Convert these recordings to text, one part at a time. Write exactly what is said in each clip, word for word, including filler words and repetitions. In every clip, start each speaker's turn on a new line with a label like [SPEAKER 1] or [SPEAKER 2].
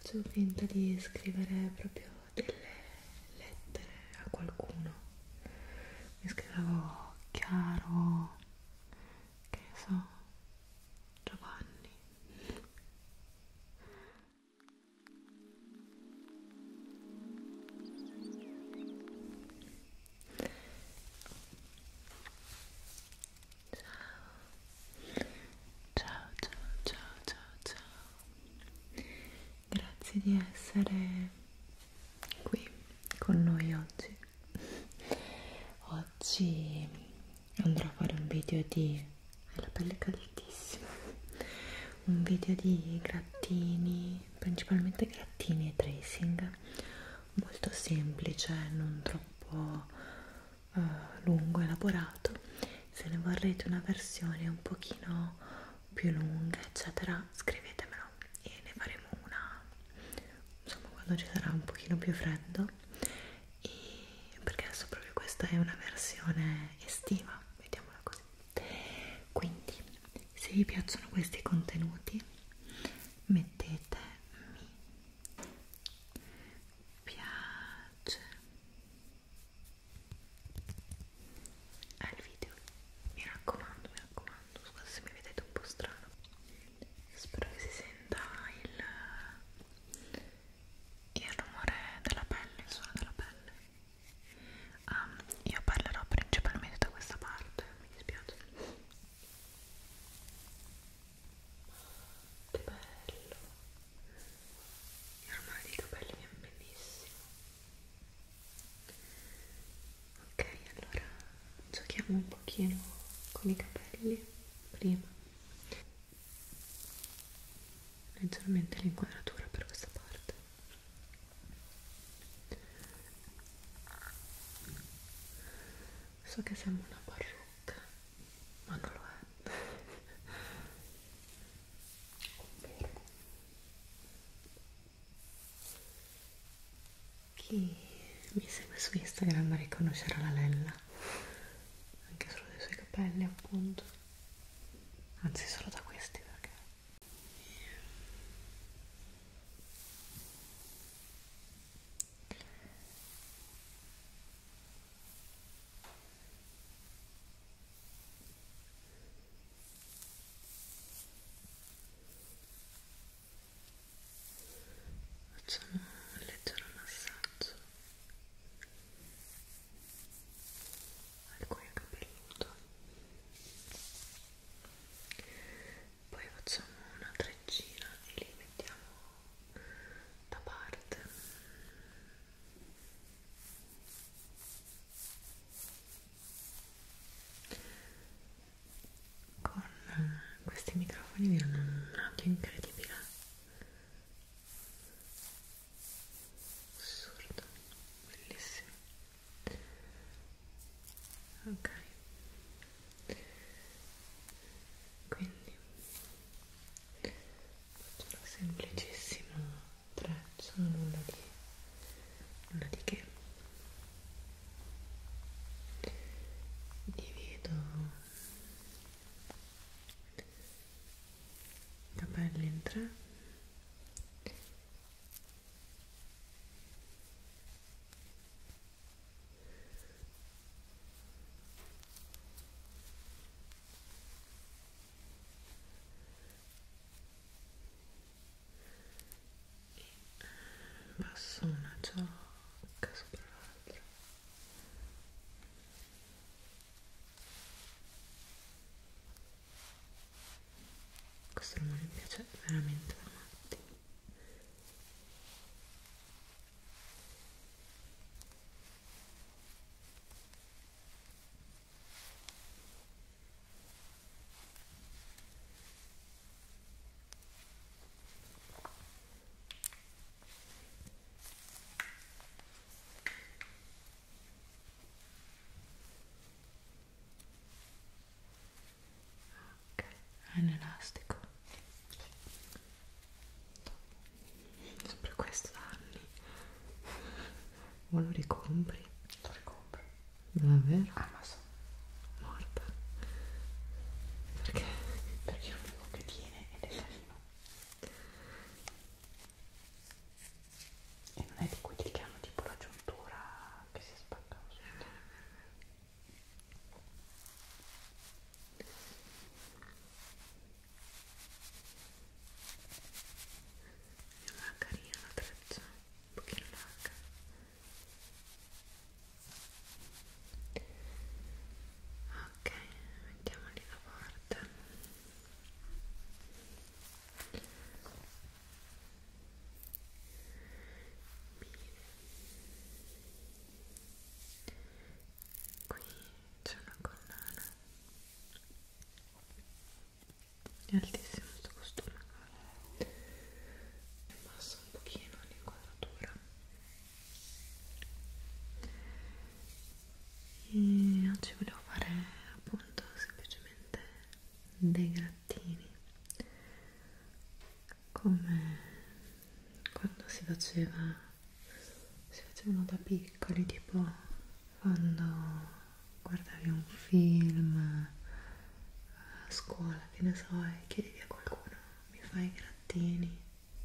[SPEAKER 1] Facevo finta di scrivere proprio delle lettere a qualcuno. Mi scrivevo Chiaro, che ne so, Giovanni. Ciao, ciao, ciao, ciao, ciao. Grazie di essere qui con noi oggi. Oggi andrò a fare un video di... hai la pelle caldissima. Un video di grattini, principalmente grattini e tracing, molto semplice, non troppo uh, lungo, elaborato. Se ne vorrete una versione un pochino più lunga, eccetera, scrivetemelo e ne faremo una, insomma, quando ci sarà un pochino più freddo. E perché adesso proprio questa è una versione estiva, vediamola così. Quindi, se vi piacciono questi contenuti, mettete mi piace al video, mi raccomando, mi raccomando. Scusate se mi vedete un po' strano, spero che si senta il, il rumore della pelle, il suono della pelle. Um, io parlerò principalmente da questa parte, mi dispiace. Che bello, il rumore dei capelli mi è bellissimo. Ok, allora giochiamo un pochino con i capelli prima. Leggermente l'inquadratura per questa parte. So che sembra una parrucca, ma non lo è. Chi mi segue su Instagram riconoscerà la Lella, anche solo dai suoi capelli, appunto, anzi solo da questi, perché facciamo un leggero massaggio al cuoio capelluto, poi facciamo una treccina e li mettiamo da parte. Con questi microfoni vi danno un audio incredibile, assurdo, bellissimo. Ok, quindi faccio una semplicissima treccia, nulla di, nulla di che. Divido i capelli in tre. Passo una ciocca sopra l'altra. Questo rumore mi piace veramente da matti. Ok, è un elastico. Sempre questo da anni. O lo ricompri? Lo ricompro. Davvero? Amazon. Morta. Perché? Perché è l'unico che tiene ed è carino. altissimo sto costume. Abbasso un pochino l'inquadratura e oggi volevo fare appunto semplicemente dei grattini come quando si faceva si facevano da piccoli, tipo quando guardavi un film a scuola, che ne so, e chiedevi a qualcuno mi fai i grattini.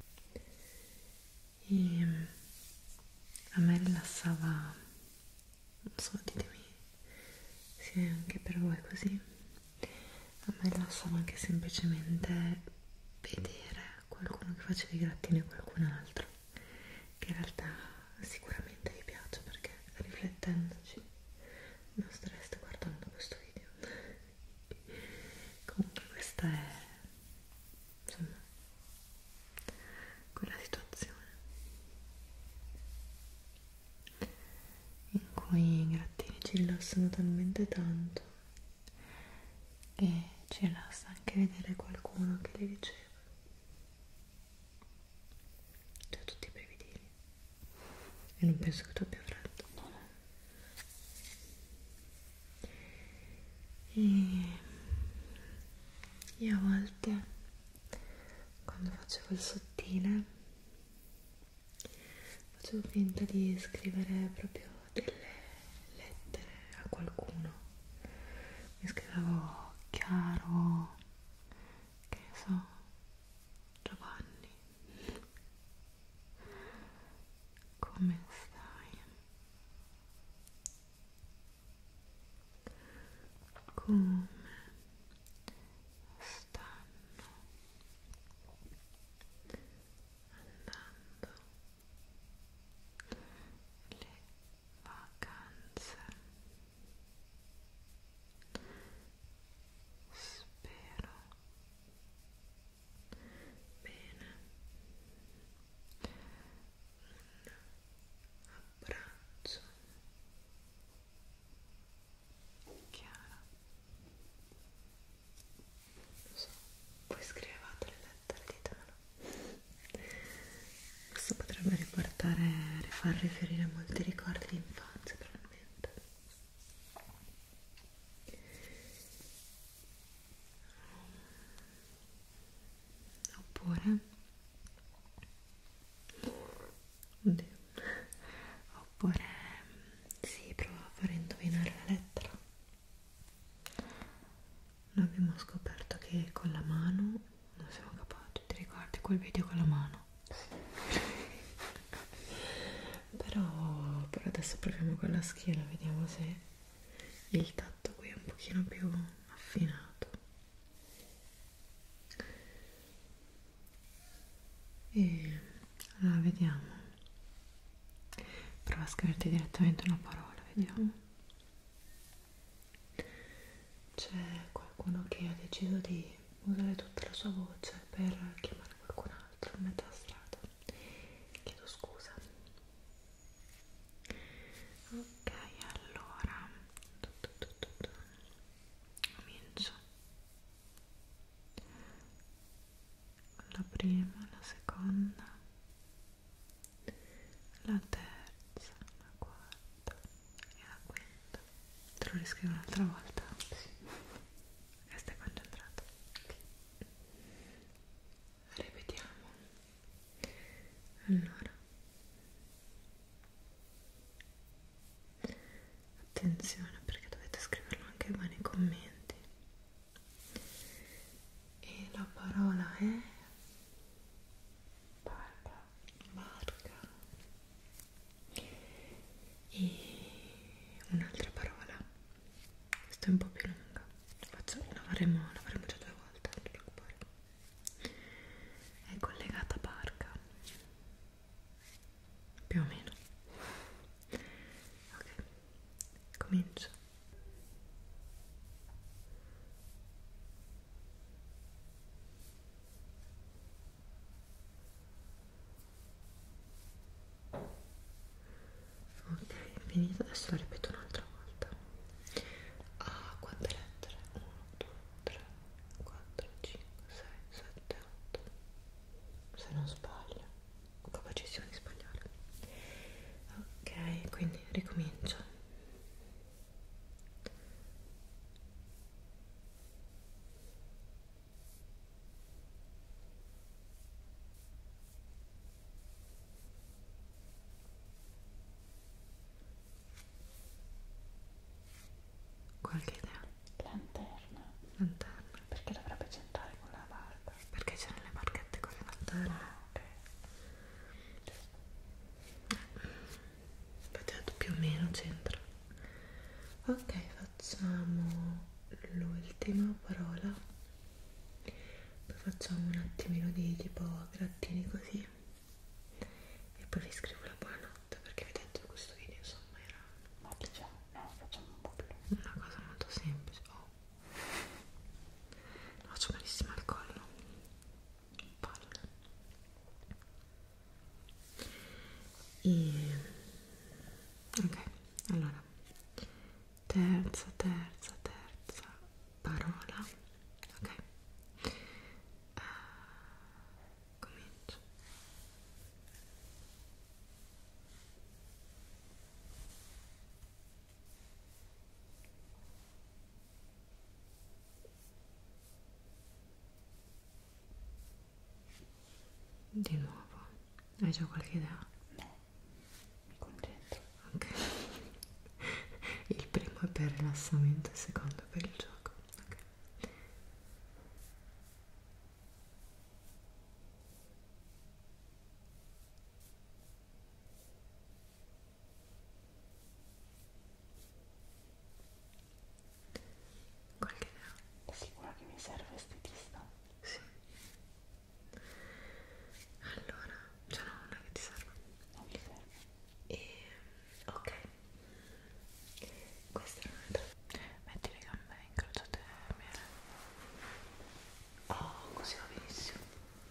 [SPEAKER 1] E a me rilassava, non so, ditemi se anche per voi è così, a me rilassava anche semplicemente vedere qualcuno che faceva i grattini a qualcun altro, che in realtà sicuramente vi piace, perché riflettendoci non stareste guardando questo video. Comunque questa è, insomma, quella situazione in cui i grattini ci rilassano talmente tanto che ci rilassa anche vedere qualcuno che li riceve. Cioè tutti i brividini. E non penso che tu abbia freddo. E io a volte, quando facevo il sottile, facevo finta di scrivere proprio delle lettere a qualcuno. Mi scrivevo Chiaro, che ne so, Giovanni, come stai? Come stanno andando le vacanze? Spero bene. Un abbraccio, Chiara. Non so, voi scrivevate le lettere, ditemelo. Questo potrebbe riportare, far riferire a molti ricordi di infanzia, probabilmente. Oppure oddio. Oppure si prova a fare indovinare la lettera. Noi abbiamo scoperto che con la mano non siamo capaci. Ti ricordi quel video con la mano? Sì. però, però adesso proviamo con la schiena, vediamo se il tatto qui è un pochino più affinato. E allora vediamo. Prova a scriverti direttamente una parola, vediamo. C'è qualcuno che ha deciso di usare tutta la sua voce per chiamare qualcun altro a metà strada. Chiedo scusa. Ok, allora tu, tu, tu, tu, tu. Comincio. La prima, la seconda, la terza, la quarta e la quinta. Te lo riscrivo un'altra volta? Sì. E stai concentrato. Okay. Ripetiamo. Allora, attenzione perché dovete scriverlo anche voi nei commenti. E la parola è barca, barca. E un'altra parola, questa è un po' più lunga, la, faccio, la, faremo, la faremo già due volte, non ti preoccupare. È collegata a barca, più o meno. Ok, comincio. Ok, finito, adesso la ripeto un'altra volta. Ah, quante lettere? uno, due, tre, quattro, cinque, sei, ricomincio. Qualche idea?
[SPEAKER 2] Lanterna.
[SPEAKER 1] Lanterna.
[SPEAKER 2] Perché dovrebbe c'entrare con la barca?
[SPEAKER 1] Perché c'è nelle marchette con le lanterne?
[SPEAKER 2] Ah, ok.
[SPEAKER 1] Infatti ho detto più o meno c'entra. Ok, facciamo l'ultima parola, poi facciamo un attimino di tipo grattini così e poi vi scrivo la buonanotte, perché vedete questo video insomma era
[SPEAKER 2] Ma diciamo, no, facciamo un po' più.
[SPEAKER 1] una cosa molto semplice. Oh, lo faccio malissimo al collo, palle. E ok, allora terza, terza, terza parola, ok. Uh, comincio. Di nuovo, hai già qualche idea?
[SPEAKER 2] No, mi concentro.
[SPEAKER 1] Ok. Il primo è per rilassamento, il secondo è per il gioco. Ok. Qualche idea?
[SPEAKER 2] È sicura che mi serve estetista?
[SPEAKER 1] Sì. Allora, cioè no, non è che ti serve.
[SPEAKER 2] Non mi serve.
[SPEAKER 1] E ok. Questa è un'altra. Metti le gambe incrociate bene. Oh, così va benissimo.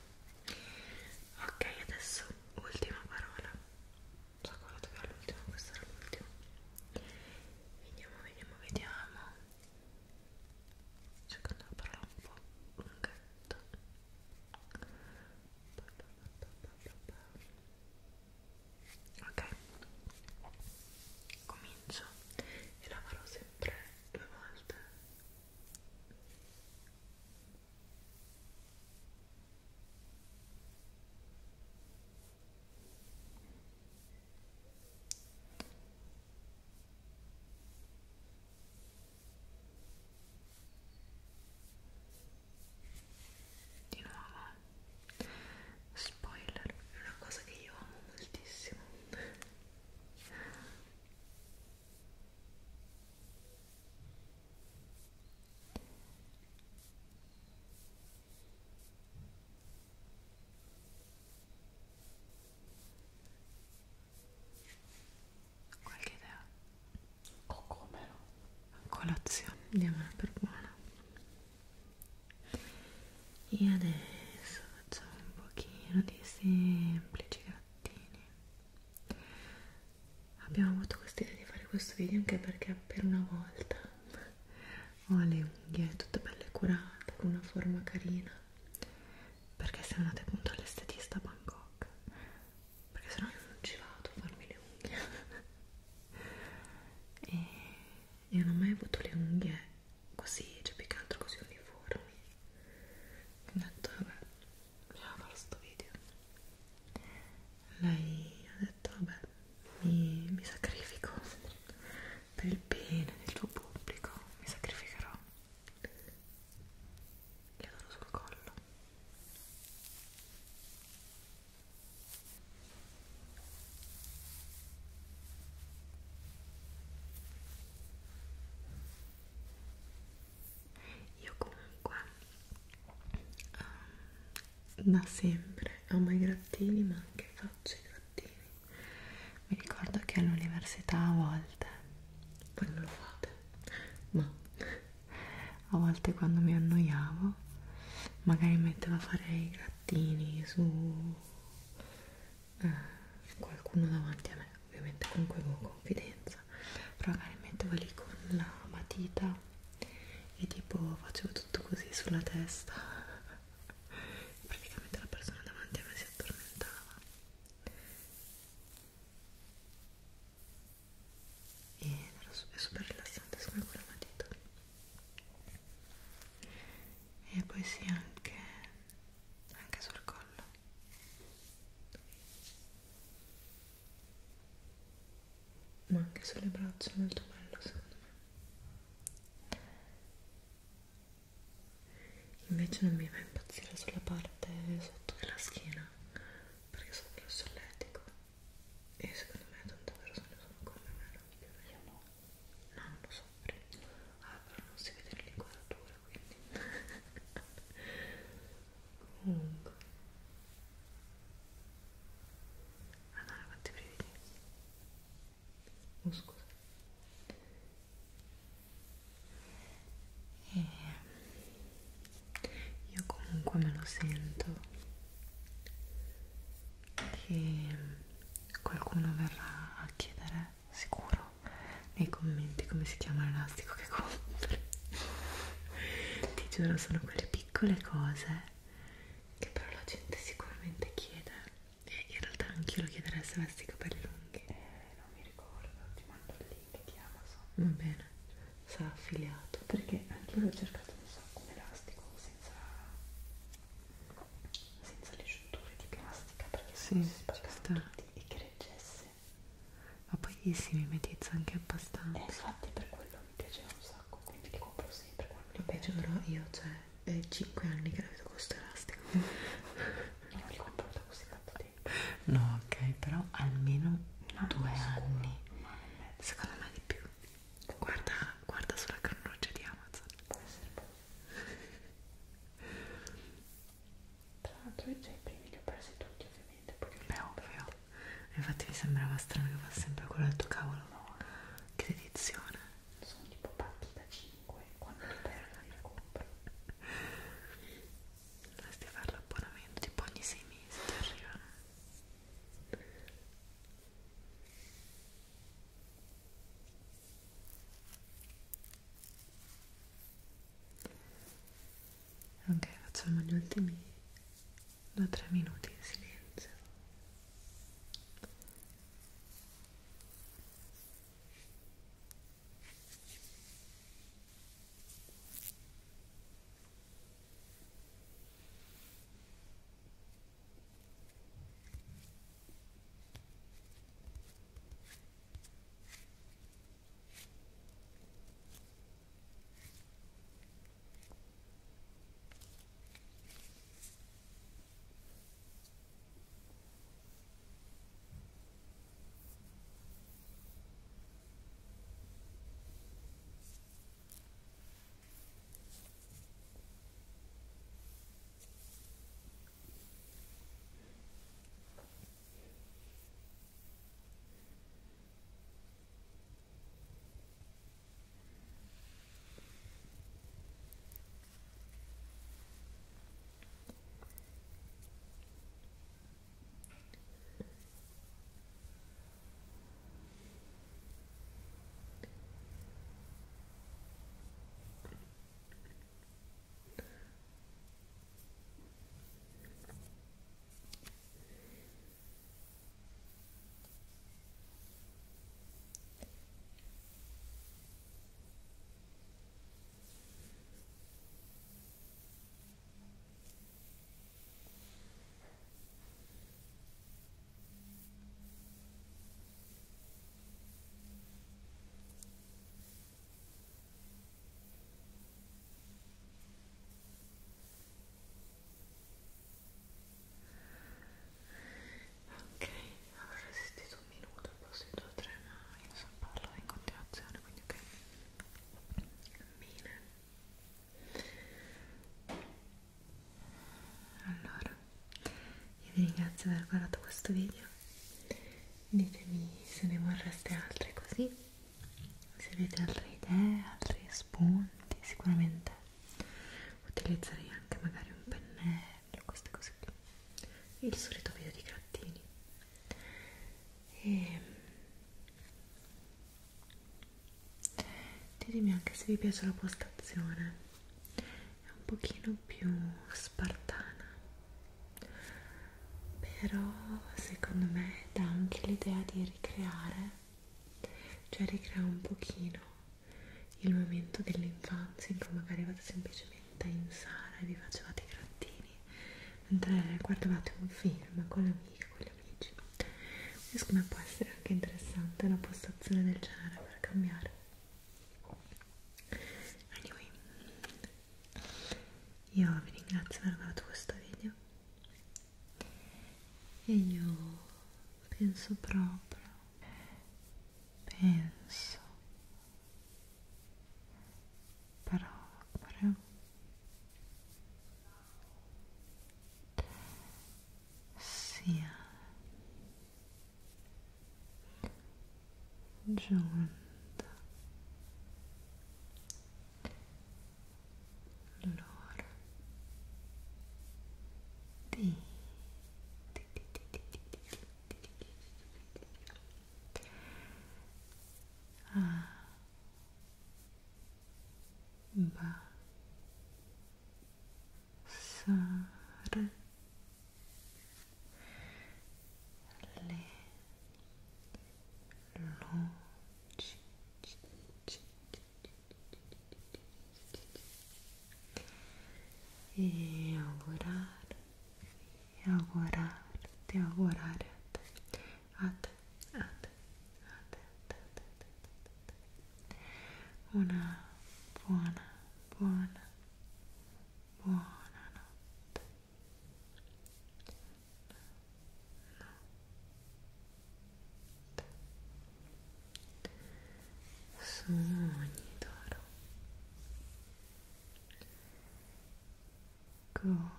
[SPEAKER 1] Ok, adesso ultima parola. So cosa dove è l'ultima, questa era l'ultima. Vediamo, vediamo, vediamo. Cercando una parola un po' lunghetta. Ok, comincio e la farò sempre due volte. Di nuovo, spoiler, è una cosa che io amo moltissimo. Qualche idea?
[SPEAKER 2] Cocomero.
[SPEAKER 1] Colazione, diamola per buona. E adesso facciamo un pochino di semplici grattini. Abbiamo avuto questa idea di fare questo video anche perché per una volta ho le unghie tutte belle curate, con una forma carina, perché siamo andate appunto all'estetista a Bangkok, perché sennò io non ci vado a farmi le unghie. E io non ho mai avuto le unghie così, cioè più che altro così uniformi. Ho detto vabbè, bisogna fare sto video. Lei ha detto vabbè, mi, mi sacrifico per il bene del tuo pubblico, mi sacrificherò. Gli adoro sul collo. Io comunque um, da sempre amo i grattini, ma anche faccio i grattini. Mi ricordo che all'università a volte, voi non lo fate, ma a volte quando mi annoiavo magari mettevo a fare i grattini su eh, qualcuno davanti a me, ovviamente con cui avevo confidenza, però magari mettevo lì con la matita e tipo facevo tutto così sulla testa. Praticamente la persona davanti a me si addormentava. anche sulle braccia, molto bello secondo me. Invece non mi fa impazzire sulla parte sotto della schiena, perché sono più solletico e secondo me tante persone sono come me, non più me. Io no. No, non lo soffri. Ah, però non si vede l'inquadratura, quindi. Comunque. Madonna, quanti brividi. Oh, scusa. E io comunque me lo sento che qualcuno verrà a chiedere sicuro nei commenti come si chiama l'elastico che compri. Ti giuro, sono quelle piccole cose che però la gente sicuramente chiede, e in realtà anch'io lo chiederei se avessi i capelli lunghi.
[SPEAKER 2] Eh, non mi ricordo, ti mando il link di Amazon.
[SPEAKER 1] Va bene, sarà affiliato.
[SPEAKER 2] Perché anche io l'ho cercato un sacco un elastico senza senza le giunture di plastica, perché
[SPEAKER 1] Sì,
[SPEAKER 2] si
[SPEAKER 1] ci
[SPEAKER 2] spaccano
[SPEAKER 1] sta.
[SPEAKER 2] tutti e che reggesse.
[SPEAKER 1] Ma poi si mimetizza anche abbastanza.
[SPEAKER 2] E infatti per quello mi piaceva un sacco, quindi li compro sempre quando li
[SPEAKER 1] Vabbè,
[SPEAKER 2] vedo.
[SPEAKER 1] giuro, io cioè è cinque anni che la vedo con questo elastico.
[SPEAKER 2] Io non li compro da così tanto tempo.
[SPEAKER 1] No, ok, però almeno
[SPEAKER 2] Ma
[SPEAKER 1] due anni.
[SPEAKER 2] Ma non è,
[SPEAKER 1] Secondo me di più. Guarda, guarda sulla cronologia di Amazon.
[SPEAKER 2] può essere poi. Tra l'altro io già i primi li ho presi tutti ovviamente, poi li ho
[SPEAKER 1] Beh, ovvio. Infatti mi sembrava strano che fa sempre quello del tuo cavolo.
[SPEAKER 2] no,
[SPEAKER 1] Che dedizione.
[SPEAKER 2] sono tipo pacchi da cinque, quando li perdo li compro.
[SPEAKER 1] Dovresti fare l'abbonamento, tipo ogni sei mesi ti arrivano. Ok, facciamo gli ultimi due o tre minuti di silenzio. Ok, avrò resistito un minuto, forse due o tre, ma io so parlo in continuazione, quindi ok. Bene. Allora, io vi ringrazio per aver guardato questo video. Ditemi se ne vorreste altri così, se avete altre idee, altri spunti. Sicuramente utilizzerei anche magari un pennello, queste cose qui, il solito video di grattini. E ditemi anche se vi piace la postazione, è un pochino più spartana, però secondo me dà anche l'idea di ricreare, cioè ricrea un pochino il momento dell'infanzia in cui magari vado semplicemente in sala e vi facevate i grattini mentre guardavate un film con le amiche, con gli amici. secondo me può essere anche interessante una postazione del genere per cambiare. Anyway, io vi ringrazio per aver guardato questo video e io penso proprio, penso proprio sia giunta l'ora di abbassare le luci e augurare e augurarti, augurare a te, a te, a te, a te, a te, a te, a te, una buona, buona, buona notte. Sogni d'oro. Good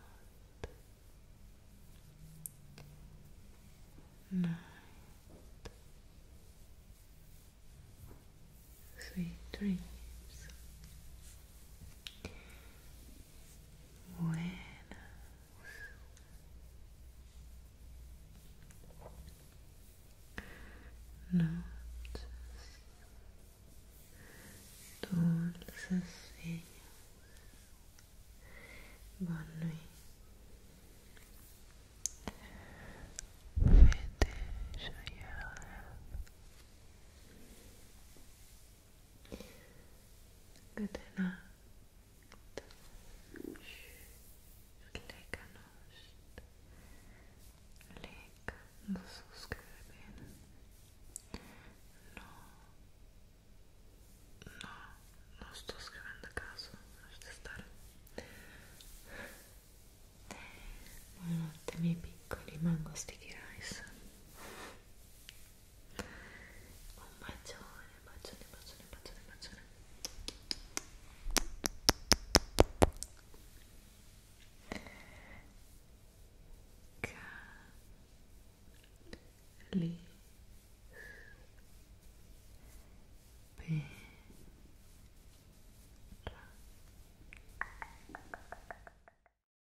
[SPEAKER 1] night. Sweet dreams. Buenas noches. Dulces sueños. Bonne nuit. Faites joyeux rêves. Good night. Lega nos. Lega. Non so scrivere bene. No. No. Non sto scrivendo a caso. Lasciate stare. Buonanotte miei piccoli mango sticky rice. Un bacione, bacione, bacione, bacione, bacione. Ca. Li.